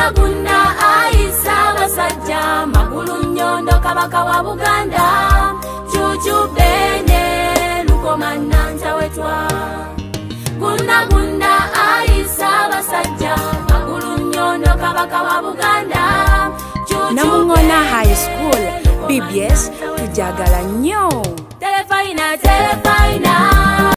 Gunda aisa basajja magulu nyondo kabaka wa Buganda chuchu bene lukomana ntawetwa Gunda aisa basajja magulu nyondo kabaka wa Buganda Namungoona High School BBS tujagala nnyo Telefaina